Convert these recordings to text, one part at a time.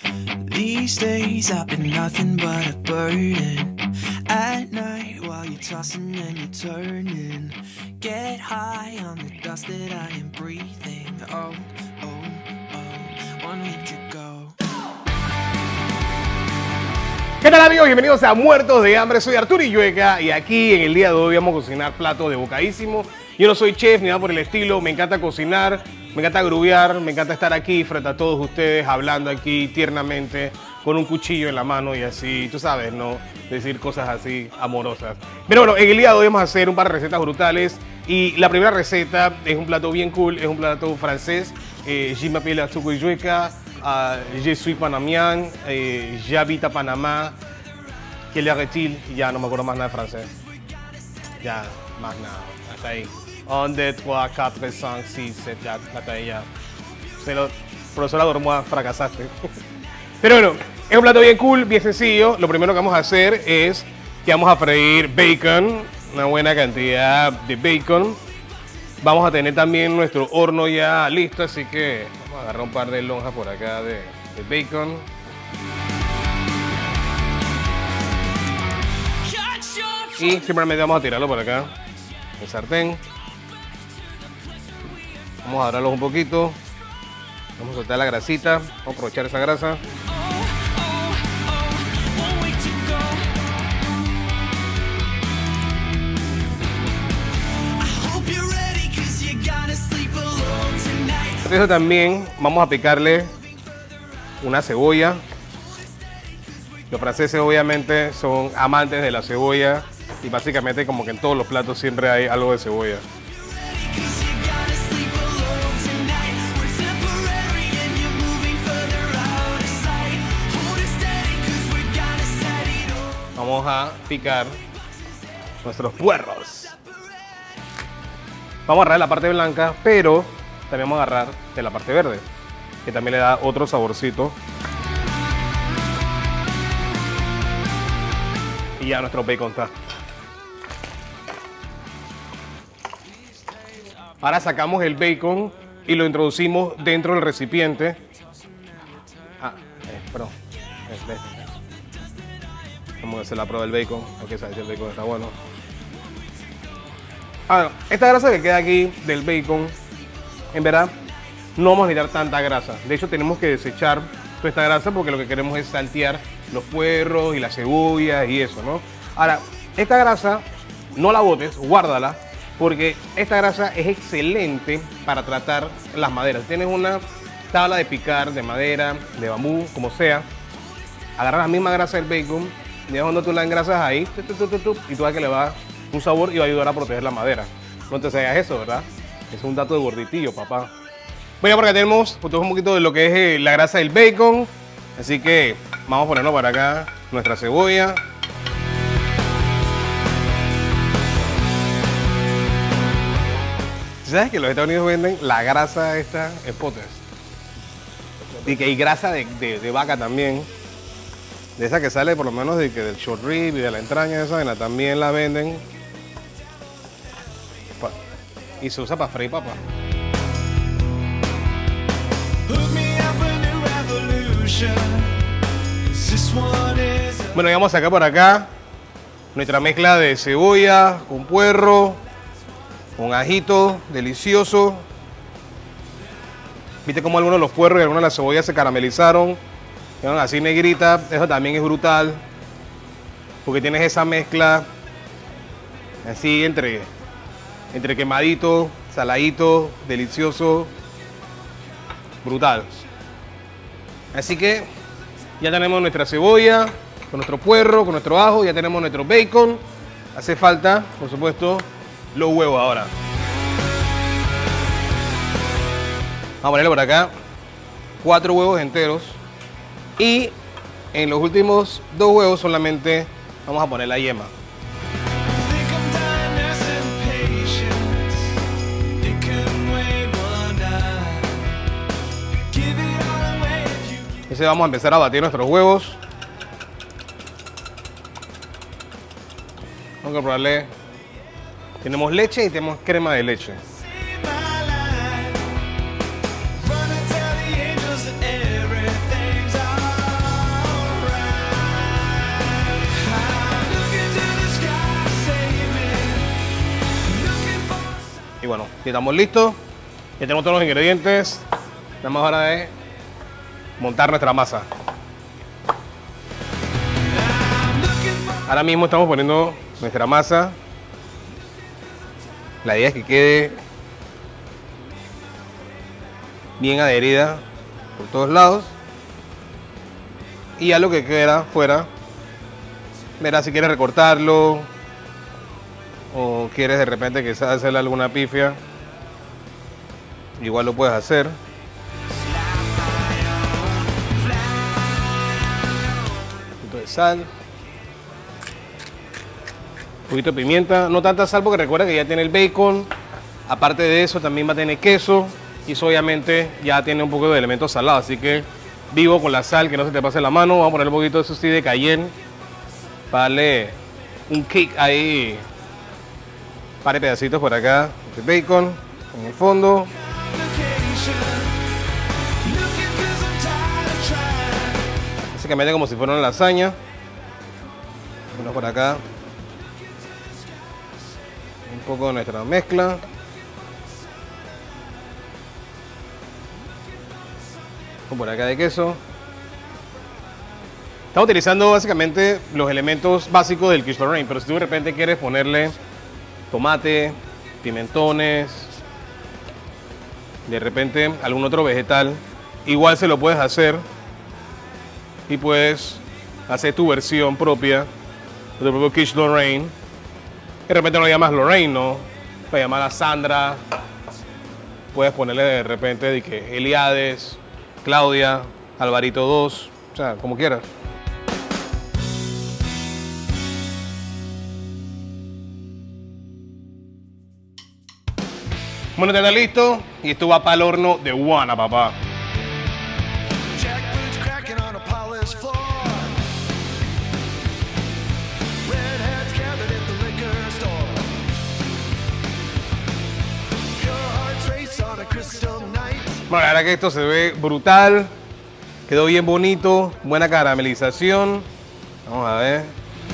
These days I've been nothing but a burden. At night while you're tossing and you're turning. Get high on the dust that I am breathing. Oh, oh, oh, 1 week to go. ¿Qué tal, amigos? Bienvenidos a Muertos de Hambre. Soy Arturo Illueca y aquí en el día de hoy vamos a cocinar platos de bocadísimo. Yo no soy chef ni nada por el estilo, me encanta cocinar, me encanta grubear, me encanta estar aquí frente a todos ustedes hablando aquí tiernamente con un cuchillo en la mano y así, tú sabes, ¿no? Decir cosas así amorosas. Pero bueno, en el día de hoy vamos a hacer un par de recetas brutales y la primera receta es un plato bien cool, es un plato francés. Je m'appelle Arturo Illueca, je suis panamien, j'habite a Panamá. Quelle heure est-il? Ya no me acuerdo más nada de francés. Ya, más nada, hasta ahí. 1, 2, 3, 4, 5, 6, 7, ya, hasta ahí ya. Profesora Dormoa, fracasaste. Pero bueno, es un plato bien cool, bien sencillo. Lo primero que vamos a hacer es que vamos a freír bacon, una buena cantidad de bacon. Vamos a tener también nuestro horno ya listo, así que vamos a agarrar un par de lonjas por acá de bacon. Y simplemente vamos a tirarlo por acá, el sartén. Vamos a dorarlos un poquito. Vamos a soltar la grasita, vamos a aprovechar esa grasa. Eso también vamos a picarle una cebolla. Los franceses obviamente son amantes de la cebolla y básicamente como que en todos los platos siempre hay algo de cebolla. Vamos a picar nuestros puerros. Vamos a agarrar la parte blanca, pero también vamos a agarrar de la parte verde, que también le da otro saborcito. Y ya nuestro bacon está. Ahora sacamos el bacon y lo introducimos dentro del recipiente. Perdón. Vamos a hacer la prueba del bacon. Hay que saber si el bacon está bueno. Esta grasa que queda aquí del bacon, en verdad, no vamos a necesitar tanta grasa. De hecho, tenemos que desechar toda esta grasa porque lo que queremos es saltear los puerros y las cebollas y eso, ¿no? Ahora, esta grasa no la botes, guárdala, porque esta grasa es excelente para tratar las maderas. Tienes una tabla de picar de madera, de bambú, como sea. Agarras la misma grasa del bacon, y cuando tú la engrasas ahí, y tú ves que le va un sabor y va a ayudar a proteger la madera. No te hagas eso, ¿verdad? Es un dato de gorditillo, papá. Bueno, porque tenemos un poquito de lo que es la grasa del bacon. Así que vamos a ponerlo para acá nuestra cebolla. ¿Sabes que los Estados Unidos venden la grasa esta en potes? Y que hay grasa de vaca también. De esa que sale por lo menos del short rib y de la entraña, esa vaina también la venden. Y se usa para freír papas. Bueno, ya vamos a sacar por acá nuestra mezcla de cebolla con puerro, con ajito delicioso. Viste cómo algunos de los puerros y algunas de las cebollas se caramelizaron, quedaron así negritas. Eso también es brutal porque tienes esa mezcla así entre quemadito, saladito, delicioso, brutal. Así que ya tenemos nuestra cebolla, con nuestro puerro, con nuestro ajo, ya tenemos nuestro bacon. Hace falta, por supuesto, los huevos ahora. Vamos a ponerle por acá 4 huevos enteros. Y en los últimos 2 huevos solamente vamos a poner la yema. Entonces vamos a empezar a batir nuestros huevos. Vamos a probarle. Tenemos leche y tenemos crema de leche. Y estamos listos. Ya tenemos todos los ingredientes. Nada más hora de montar nuestra masa. Ahora mismo estamos poniendo nuestra masa. La idea es que quede bien adherida por todos lados. Y ya lo que queda fuera, verás si quieres recortarlo o quieres de repente quizás hacerle alguna pifia, igual lo puedes hacer. Un poquito de sal, un poquito de pimienta, no tanta sal porque recuerda que ya tiene el bacon. Aparte de eso también va a tener queso y eso obviamente ya tiene un poco de elementos salados, así que vivo con la sal, que no se te pase la mano. Vamos a poner un poquito de eso sí de cayenne para darle un kick ahí. Un par de pedacitos por acá de bacon en el fondo. Básicamente como si fuera una lasaña. Uno por acá. Un poco de nuestra mezcla. Por acá de queso. Estamos utilizando básicamente los elementos básicos del quiche Lorraine, pero si tú de repente quieres ponerle tomate, pimentones, de repente algún otro vegetal, igual se lo puedes hacer y puedes hacer tu versión propia de tu propio quiche Lorraine. De repente no lo llamas Lorraine, ¿no? Puedes llamar a Sandra, puedes ponerle de repente de que Eliades, Claudia, Alvarito 2, o sea, como quieras. Bueno, ya está listo y esto va para el horno de Guana, papá. Bueno, la verdad que esto se ve brutal, quedó bien bonito, buena caramelización. Vamos a ver.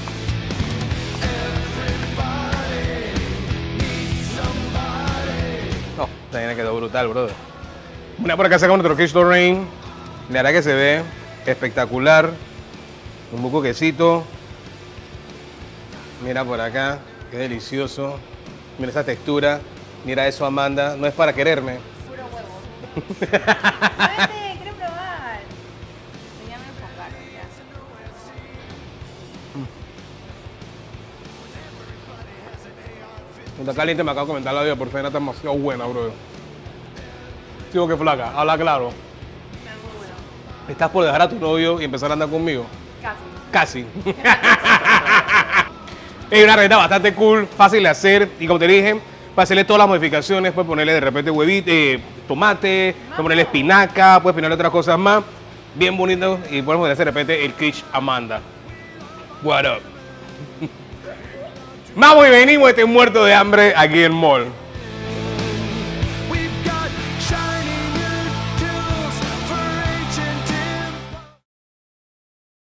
No, también quedó brutal, brother. Bueno, por acá sacamos nuestro quiche Lorraine. La verdad que se ve espectacular. Un poco quesito. Mira por acá, qué delicioso. Mira esa textura. Mira eso, Amanda. No es para quererme. Vete, quiero probar. Déjame enfocar, ya. Está caliente, me acabo de comentar la vida, por fin está demasiado buena, bro. Digo que flaca, habla claro. Está muy bueno. ¿Estás por dejar a tu novio y empezar a andar conmigo? Casi. Casi. Es una receta bastante cool, fácil de hacer y como te dije, para hacerle todas las modificaciones, puedes ponerle de repente huevito, tomate, puedes ponerle espinaca, puedes ponerle otras cosas más. Bien bonito y podemos ponerle de repente el quiche Amanda. What up? Vamos y venimos, este muerto de hambre aquí en Mall.